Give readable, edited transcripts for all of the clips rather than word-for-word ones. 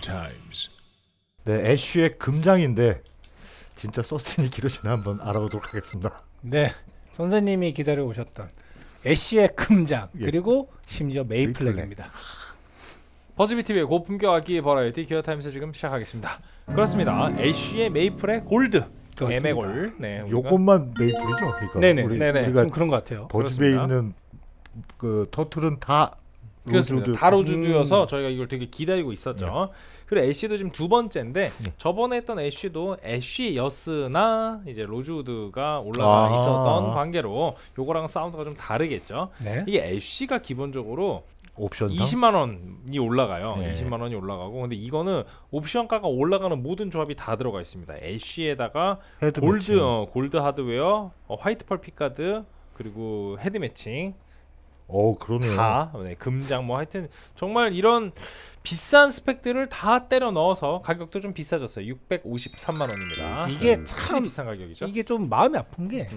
times. 네, 애쉬의 금장인데 진짜 서스틴이 길어지나 한번 알아보도록 하겠습니다. 네, 선생님이 기다려 오셨던 애쉬의 금장 예. 그리고 심지어 메이플렉입니다. 버즈비TV의 고품격 악기 버라이어티 기어타임스 지금 시작하겠습니다. 그렇습니다. 애쉬의 메이플의 골드, 에메골. 네, 요것만 메이플이죠? 그러니까 네네, 네네. 우리가 좀 그런 것 같아요. 버즈비에 그렇습니다. 있는 그 터틀은 다 그렇습니다. 로즈우드. 다 로즈우드여서 저희가 이걸 되게 기다리고 있었죠. 그리고 애쉬도 지금 두 번째인데 저번에 했던 애쉬도 애쉬였으나 이제 로즈우드가 올라가 있었던 관계로 요거랑 사운드가 좀 다르겠죠. 네. 이게 애쉬가 기본적으로 옵션상 20만 원이 올라가요. 네. 20만 원이 올라가고 근데 이거는 옵션가가 올라가는 모든 조합이 다 들어가 있습니다. 애쉬에다가 헤드 골드 매칭. 골드 하드웨어, 화이트 펄 픽가드 그리고 헤드 매칭 그러네요. 다 금장 뭐 하여튼 정말 이런 비싼 스펙들을 다 때려 넣어서 가격도 좀 비싸졌어요. 653만 원입니다. 이게 참 비싼 가격이죠. 이게 좀 마음이 아픈 게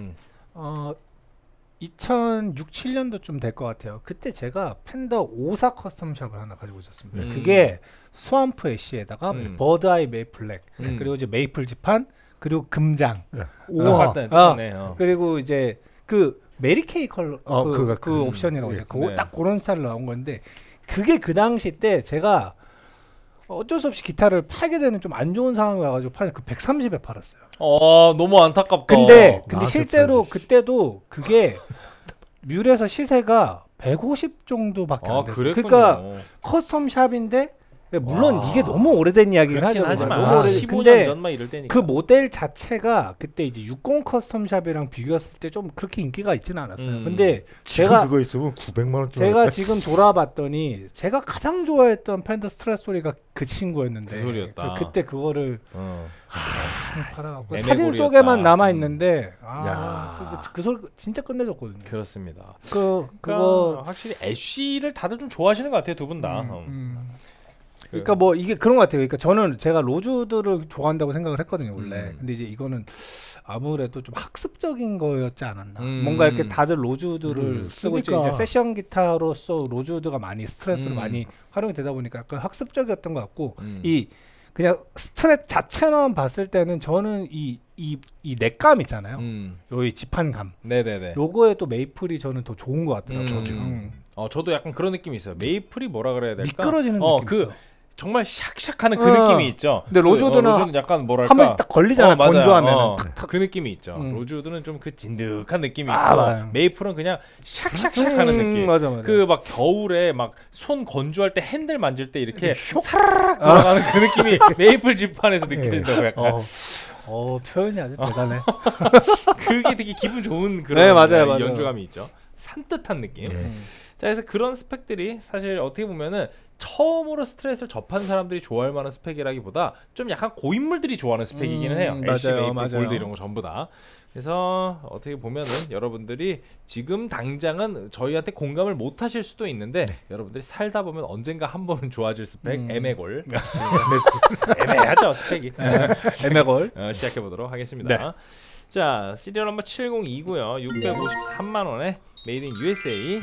2006, 7년도쯤 될 것 같아요. 그때 제가 펜더 54 커스텀샵을 하나 가지고 있었습니다. 그게 스왑프 애쉬에다가 버드아이 메이플렉 그리고 이제 메이플 지판 그리고 금장 우와. 그리고 이제 그 메리케이 컬러 그 옵션이라고 이제 네. 딱 그런 스타일로 나온 건데 그게 그 당시 때 제가 어쩔 수 없이 기타를 팔게 되는 좀 안 좋은 상황이 와가지고 그 130에 팔았어요. 너무 안타깝다. 근데 실제로 그때도 그게 뮬에서 시세가 150 정도밖에 안 됐어요. 그러니까 커스텀 샵인데 물론 이게 너무 오래된 이야기긴 하죠. 하지만 너무 오래된. 15년 근데 전만 이럴 때니까. 그 모델 자체가 그때 이제 60 커스텀 샵이랑 비교했을 때 좀 그렇게 인기가 있지는 않았어요. 근데 제가 그거 있으면 900만 원. 제가 지금 돌아봤더니 제가 가장 좋아했던 팬더 스트라토리가 그 친구였는데 그 소리였다. 그때 그거를 팔아갖고 사진 에메골이었다. 속에만 남아 있는데 그 소리 진짜 끝내줬거든요. 그렇습니다. 그거 확실히 애쉬를 다들 좀 좋아하시는 것 같아요, 두 분 다. 그러니까 뭐 이게 그런 것 같아요. 그러니까 제가 로즈우드를 좋아한다고 생각을 했거든요 원래. 근데 이제 이거는 아무래도 좀 학습적인 거였지 않았나. 뭔가 이렇게 다들 로즈우드를 쓰고 이제 세션 기타로서 로즈우드가 많이 스트레스로 많이 활용이 되다 보니까 약간 학습적이었던 것 같고 이 그냥 스트랩 자체만 봤을 때는 저는 이 넥감 있잖아요. 요 지판감. 네네네. 요거에 또 메이플이 저는 더 좋은 것 같더라고요. 저도 약간 그런 느낌이 있어요. 메이플이 뭐라 그래야 될까? 미끄러지는 느낌이 있어. 정말 샥샥하는 그 느낌이 있죠. 근데 로즈우드는 약간 뭐랄까 한 번씩 딱 걸리잖아. 건조하면 그 느낌이 있죠. 로즈우드는 좀 그 진득한 느낌이 있고 맞아요. 메이플은 그냥 샥샥샥하는 느낌. 맞아. 그 막 겨울에 막 손 건조할 때 핸들 만질 때 이렇게 사라락 돌아가는 그 느낌이 메이플 지판에서 느껴진다고 약간. 표현이 아주 대단해. 그게 되게 기분 좋은 그런 맞아요. 연주감이 있죠. 산뜻한 느낌. 자, 그래서 그런 스펙들이 사실 어떻게 보면은 처음으로 스트레스를 접한 사람들이 좋아할 만한 스펙이라기보다 좀 약간 고인물들이 좋아하는 스펙이기는 해요. 애쉬, 메이플, 골드 이런 거 전부 다. 그래서 어떻게 보면은 여러분들이 지금 당장은 저희한테 공감을 못 하실 수도 있는데 여러분들이 살다 보면 언젠가 한 번은 좋아질 스펙 에메골. 애매하죠 스펙이. 에메골. 시작해 보도록 하겠습니다. 자, 시리얼 넘버 702고요. 653만 원에 메이드 인 USA.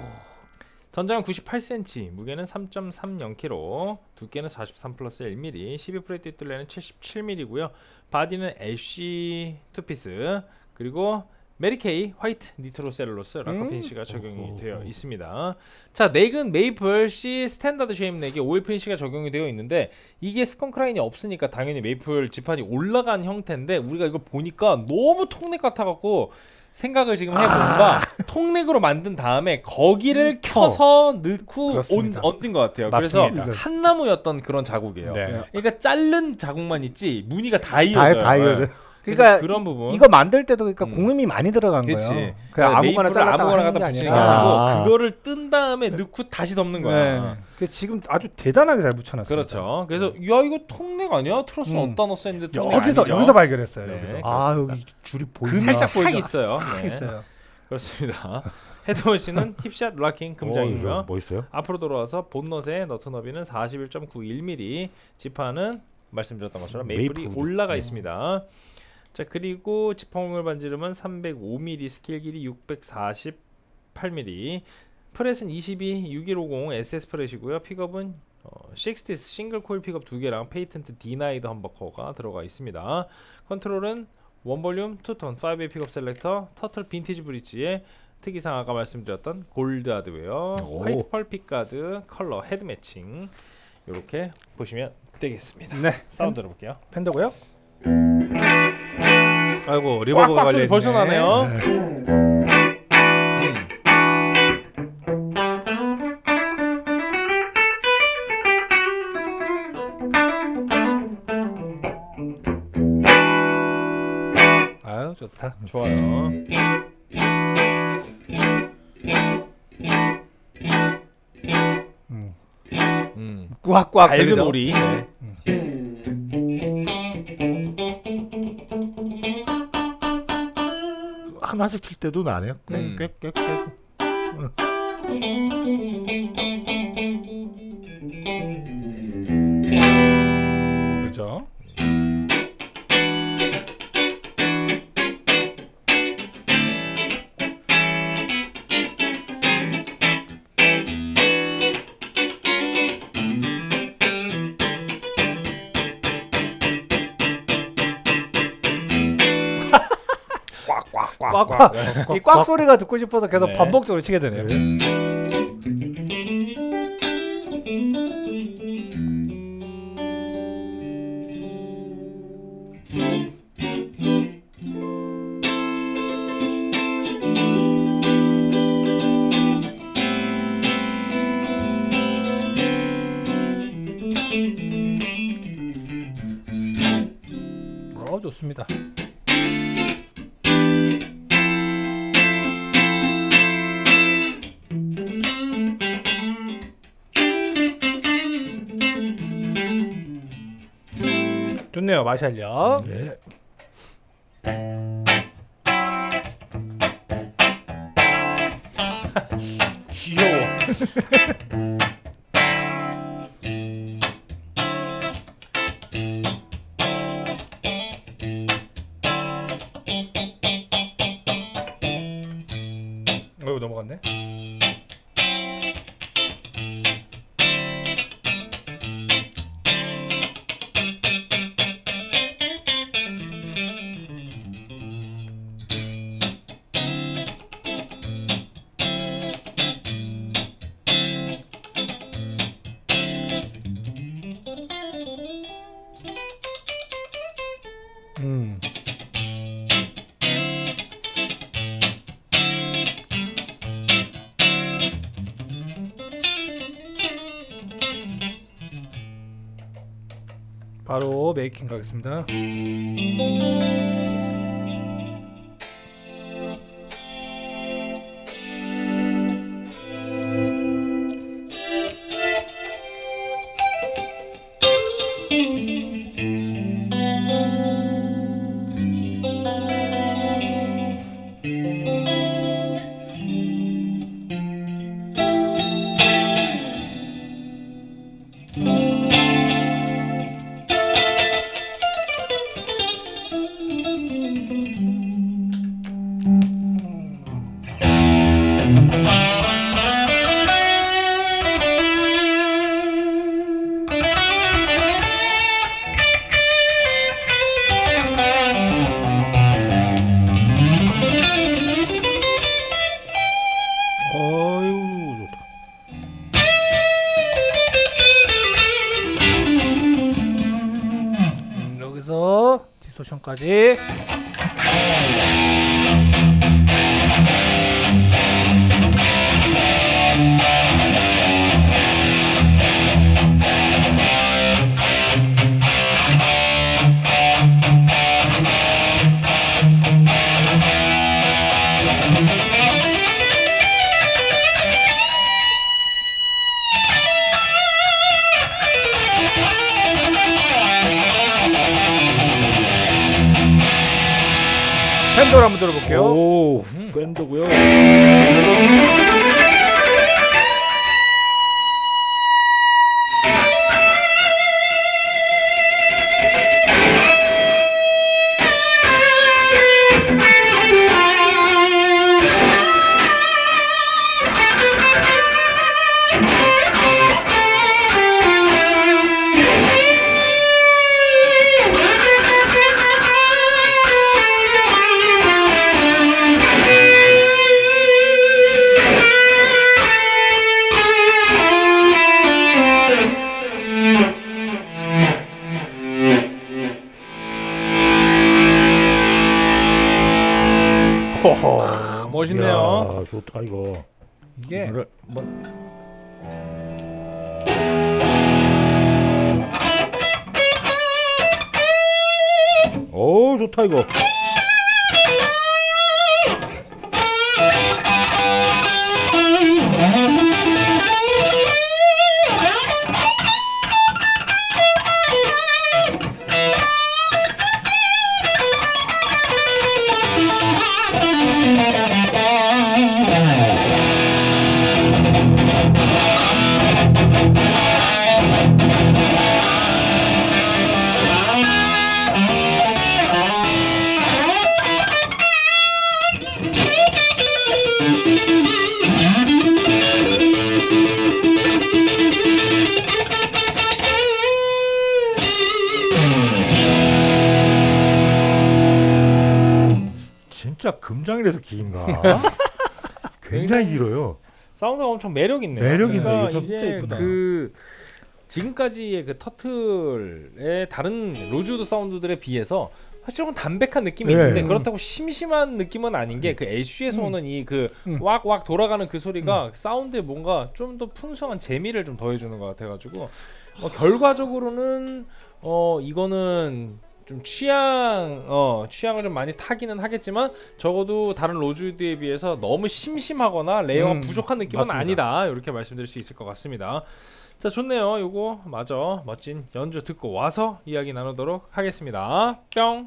전장은 98cm, 무게는 3.30kg, 두께는 43 플러스 1mm, 12프레트 뒷둘레는 77mm고요. 바디는 애쉬 투피스, 그리고 메리케이 화이트 니트로 셀룰로스 락커 피니시가 적용이 되어 있습니다. 자, 넥은 메이플 C 스탠다드 쉐임 넥에 오일 피니시가 적용이 되어 있는데 이게 스컹크 라인이 없으니까 당연히 메이플 지판이 올라간 형태인데 우리가 이걸 보니까 너무 통넥 같아갖고 생각을 지금 해보니까 통넥으로 만든 다음에 거기를 켜서 넣고 얹은 것 같아요. 맞습니다. 그래서 한 나무였던 그런 자국이에요. 그러니까 자른 자국만 있지 무늬가 다 이어져요. 그러니까 그런 부분 이거 만들 때도 그러니까 공음이 많이 들어간 거예요. 그냥 아무거나 아무거나 갖다 붙이는 게 아니고 그거를 뜬 다음에 넣고 다시 덮는 거야. 지금 아주 대단하게 잘 붙여놨어요. 그렇죠. 그래서 야 이거 통넥 아니야? 트러스 어디다 넣었어 했는데 여기서 발견했어요. 네, 여기 줄이 보이나? 살짝 있어요. 있어요. 그렇습니다. 헤드워시는 힙샷 락킹 금장이고요. 뭐 있어요? 앞으로 돌아와서 본넛의 너트 너비는 41.91mm, 지판은 말씀드렸던 것처럼 메이플이 올라가 있습니다. 자, 그리고 지퍼물 반지름은 305mm, 스케일 길이 648mm, 프렛은 22 6150 SS 프렛이고요. 픽업은 식스티스 싱글 코일 픽업 2개랑 페이턴트 디나이드 험버커가 들어가 있습니다. 컨트롤은 원볼륨, 투톤, 5웨이 픽업 셀렉터, 터틀 빈티지 브릿지에 특이사항 아까 말씀드렸던 골드 하드웨어, 화이트 펄 픽가드, 컬러 헤드 매칭 이렇게 보시면 되겠습니다. 네, 사운드 들어볼게요. 팬더고요. 아이고 리버브가 꽉꽉 소리 걸려있네. 벌써 나네요. 아유 좋다. 좋아요. 꽉꽉 밝은 들리죠? 오리. 하나씩 칠 때도 나네요. 꽥꽥꽥. 그렇죠. 꽉꽉. 이 꽉 소리가 듣고 싶어서 계속 네. 반복적으로 치게 되네요. 좋습니다. 좋네요, 마샬력. 예. 귀여워. 어이구 넘어갔네. 바로 메이킹 가겠습니다. 어유 좋다. 여기서 디스토션까지. 팬더를 한번 들어볼게요. 오, 팬더고요. 호호, 멋있네요. 야, 좋다 이거. 이게 오, 좋다 이거. 진짜 금장이라서 긴가? 굉장히 길어요. 사운드가 엄청 매력 있네요. 매력 있네. 그러니까 이거 진짜 이게 예쁘다. 그 지금까지의 그 터틀의 다른 로즈우드 사운드들에 비해서 사실 조금 담백한 느낌이 네. 있는데 그렇다고 심심한 느낌은 아닌 게 그 애쉬에서 오는 이 그 왁왁 돌아가는 그 소리가 사운드에 뭔가 좀 더 풍성한 재미를 좀 더해주는 것 같아가지고 결과적으로는 이거는 좀 취향을 좀 많이 타기는 하겠지만 적어도 다른 로즈우드에 비해서 너무 심심하거나 레이어가 부족한 느낌은 맞습니다. 아니다 이렇게 말씀드릴 수 있을 것 같습니다. 자, 좋네요. 요거 마저 멋진 연주 듣고 와서 이야기 나누도록 하겠습니다. 뿅.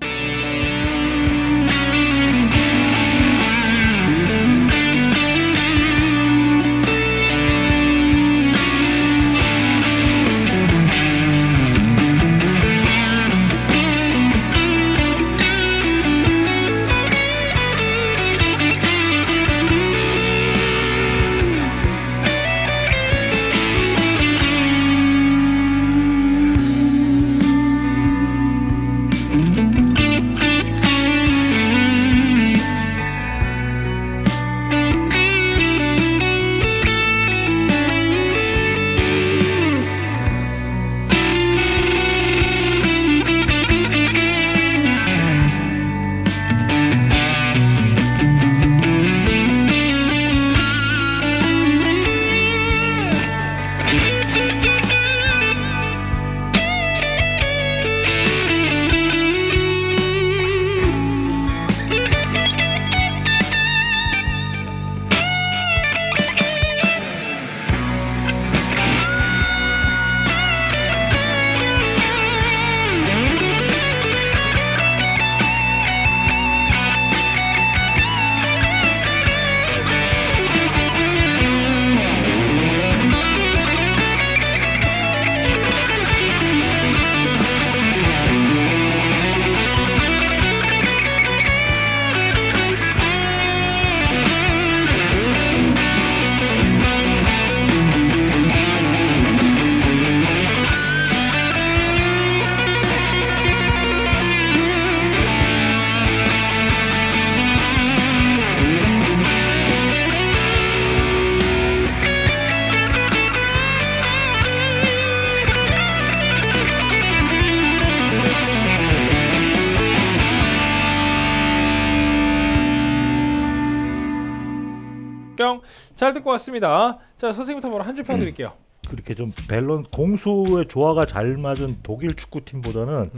뿅. 잘 듣고 왔습니다. 자, 선생님부터 바로 한 줄 평 드릴게요. 그렇게 좀 밸런스 공수의 조화가 잘 맞은 독일 축구팀보다는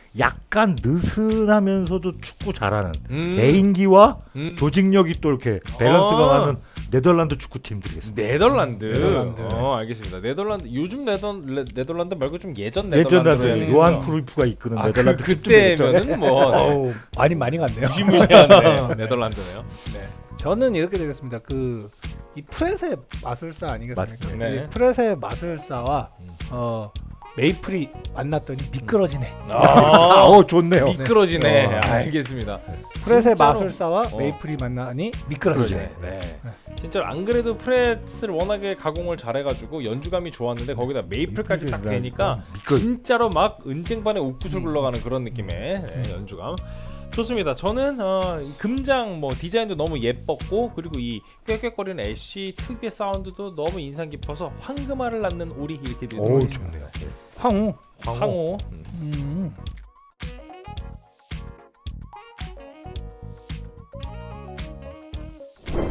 약간 느슨하면서도 축구 잘하는 개인기와 조직력이 또 이렇게 밸런스가 많은 네덜란드 축구팀들이겠습니다. 네덜란드. 알겠습니다. 네덜란드 요즘 네덜란드 말고 좀 예전 네덜란드로 예전에 요한 크루이프가 이끄는 네덜란드 그때면은 뭐 많이 갔네요. 무시무시한 네덜란드네요. 네. 저는 이렇게 되겠습니다. 이 프렛의 마술사 아니겠습니까? 네. 이 프렛의 마술사와 메이플이 만났더니 미끄러지네. 좋네요. 미끄러지네. 알겠습니다. 프렛의 진짜로. 마술사와 메이플이 만나니 미끄러지네. 네. 진짜로 안 그래도 프렛을 워낙에 가공을 잘해가지고 연주감이 좋았는데 거기다 메이플까지 딱 되니까 진짜로 막 은쟁반에 옥구슬 굴러가는 그런 느낌의 연주감. 좋습니다. 저는 금장 디자인도 너무 예뻤고 그리고 이 꽥꽥거리는 애쉬 특유의 사운드도 너무 인상 깊어서 황금알을 낳는 오리 이렇게 오, 좋네요. 황후. 황호.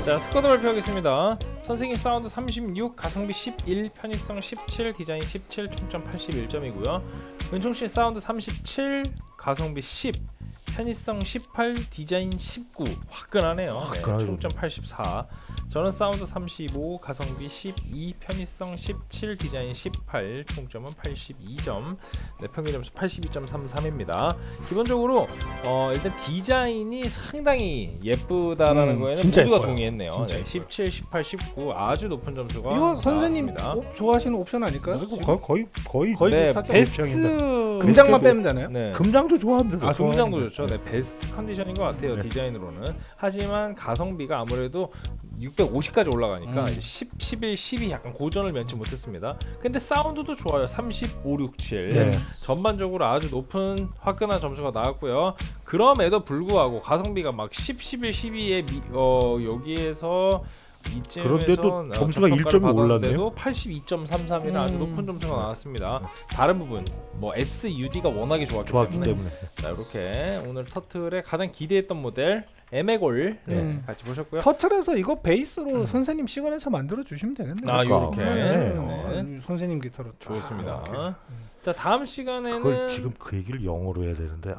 자, 스쿼드 발표하겠습니다. 선생님 사운드 36, 가성비 11, 편의성 17, 디자인 17, 총점 81점이고요. 은총씨 사운드 37, 가성비 10, 편의성 18, 디자인 19. 화끈하네요. 네, 총점 84. 저는 사운드 35, 가성비 12, 편의성 17, 디자인 18, 총점은 82점. 네, 평균 점수 82.33입니다. 기본적으로 일단 디자인이 상당히 예쁘다라는 거에는 진짜 모두가 예뻐요. 동의했네요. 진짜 네, 17, 18, 19 아주 높은 점수가 이거 선생님 나왔습니다. 좋아하시는 옵션 아닐까요? 이거 거의 네, 비슷하죠? 베스트 금장만 빼면 되나요? 네. 금장도 좋아합니다. 금장도 좋죠. 네, 베스트 컨디션인 것 같아요. 네. 디자인으로는. 하지만 가성비가 아무래도 650까지 올라가니까 10, 11, 12 약간 고전을 면치 못했습니다. 근데 사운드도 좋아요. 35, 67. 네. 전반적으로 아주 높은 화끈한 점수가 나왔고요. 그럼에도 불구하고 가성비가 막 10, 11, 12에 여기에서 그런데도 점수가 1점이 올랐네요. 82.33이라 아주 높은 점수가 나왔습니다. 다른 부분 뭐 SUD가 워낙에 좋았기 때문에. 자, 이렇게 오늘 터틀의 가장 기대했던 모델 에메골 같이 보셨고요. 터틀에서 이거 베이스로 선생님 시그네처 만들어 주시면 되겠네요. 아, 요렇게. 네. 선생님 기타로 좋습니다. 자, 다음 시간에는 그걸 지금 그 얘기를 영어로 해야 되는데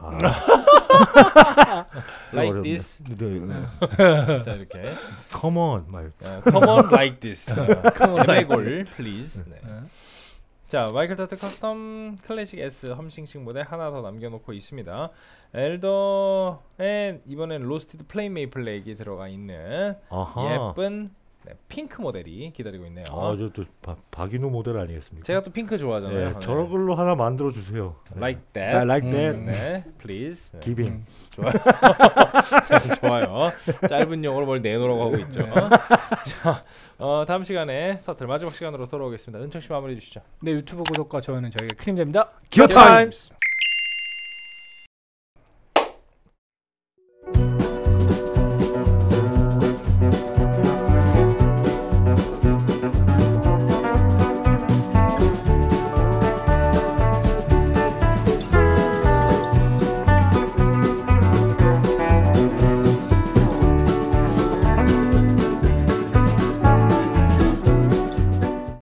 like this. 자, 이렇게 come on 말. come on like this. 에메골 please. 네. 자, 마이클 터틀 커스텀 클래식 S 험싱싱 모델 하나 더 남겨놓고 있습니다. 엘더에 이번엔 로스티드 플레인 메이플렉이 들어가 있는 예쁜 핑크 모델이 기다리고 있네요. 저또 박인우 모델 아니겠습니까? 제가 또 핑크 좋아하잖아요. 네, 저런 걸로 하나 만들어 주세요. Like that. Like that. 네, please. 네. Giving. 좋아요. 좋아요. 짧은 용어로 뭘 내놓으라고 하고 있죠. 자, 다음 시간에 터틀 마지막 시간으로 돌아오겠습니다. 은총 씨 마무리해 주시죠. 네, 유튜브 구독과 좋아요는 저희의 큰 힘 됩니다. 기어 타임스.